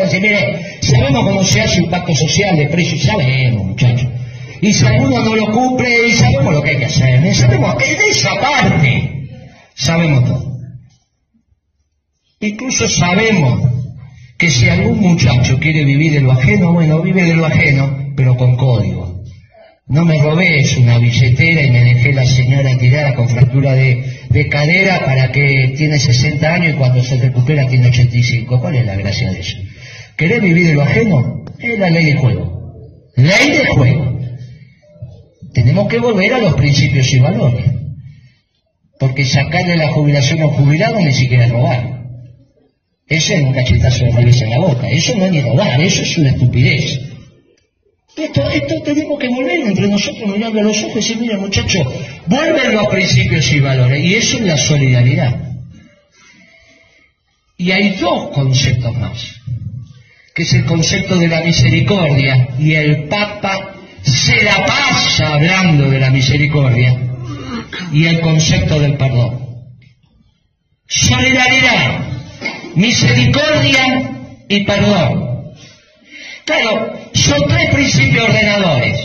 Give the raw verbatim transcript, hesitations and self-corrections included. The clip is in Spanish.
decir, mire, sabemos cómo se hace un pacto social de precios, sabemos, muchachos. Y si alguno no lo cumple, sabemos lo que hay que hacer. Sabemos, en esa parte, sabemos todo. Incluso sabemos que si algún muchacho quiere vivir de lo ajeno, bueno, vive de lo ajeno, pero con código. No me robes una billetera y me dejé la señora tirada con fractura de, de cadera para que tiene sesenta años y cuando se recupera tiene ochenta y cinco. ¿Cuál es la gracia de eso? ¿Querés vivir de lo ajeno? Es la ley de juego. Ley de juego. Tenemos que volver a los principios y valores. Porque sacarle la jubilación a un jubilado ni siquiera es robar. Eso es un cachetazo de revés en la boca. Eso no es ni robar, eso es una estupidez. Esto, esto tenemos que volver entre nosotros mirando a los ojos y decir, mira muchachos, vuelven los principios y valores, y eso es la solidaridad. Y hay dos conceptos más, que es el concepto de la misericordia, y el Papa se la pasa hablando de la misericordia, y el concepto del perdón. Solidaridad, misericordia y perdón. Claro, son tres principios ordenadores.